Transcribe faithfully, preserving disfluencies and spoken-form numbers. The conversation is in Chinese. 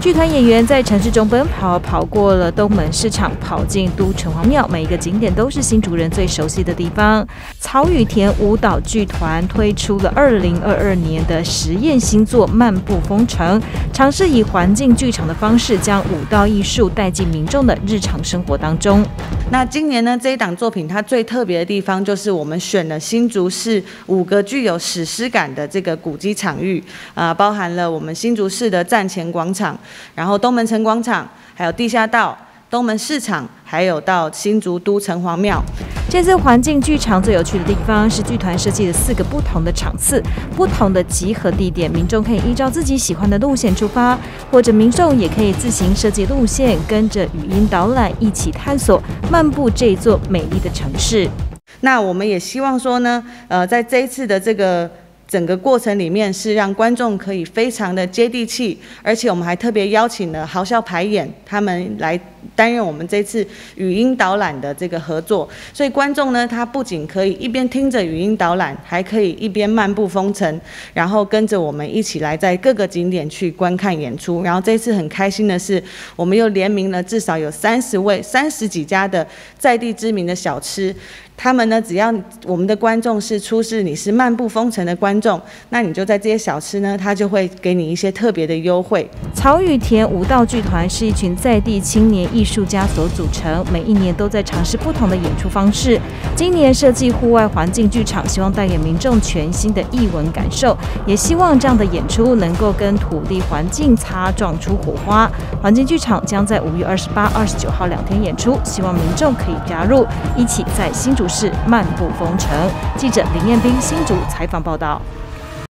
剧团演员在城市中奔跑，跑过了东门市场，跑进都城隍庙，每一个景点都是新竹人最熟悉的地方。曹雨田舞蹈剧团推出了二零二二年的实验新作《漫步风城》，尝试以环境剧场的方式，将舞蹈艺术带进民众的日常生活当中。 那今年呢，这一档作品它最特别的地方，就是我们选了新竹市五个具有史诗感的这个古迹场域，啊、呃，包含了我们新竹市的站前广场，然后东门城广场，还有地下道、东门市场，还有到新竹都城隍庙。 这次环境剧场最有趣的地方是剧团设计了四个不同的场次，不同的集合地点，民众可以依照自己喜欢的路线出发，或者民众也可以自行设计路线，跟着语音导览一起探索漫步这座美丽的城市。 那我们也希望说呢，呃，在这一次的这个整个过程里面，是让观众可以非常的接地气，而且我们还特别邀请了豪笑排演他们来担任我们这次语音导览的这个合作，所以观众呢，他不仅可以一边听着语音导览，还可以一边漫步风城，然后跟着我们一起来在各个景点去观看演出。然后这次很开心的是，我们又联名了至少有三十位、三十几家的在地知名的小吃。他们呢，只要我们的观众是出示你是漫步风城的观众，那你就在这些小吃呢，他就会给你一些特别的优惠。 曹雨田舞蹈剧团是一群在地青年艺术家所组成，每一年都在尝试不同的演出方式。今年设计户外环境剧场，希望带给民众全新的艺文感受，也希望这样的演出能够跟土地环境擦撞出火花。环境剧场将在五月二十八、二十九号两天演出，希望民众可以加入，一起在新竹市漫步风城。记者林彦斌新竹采访报道。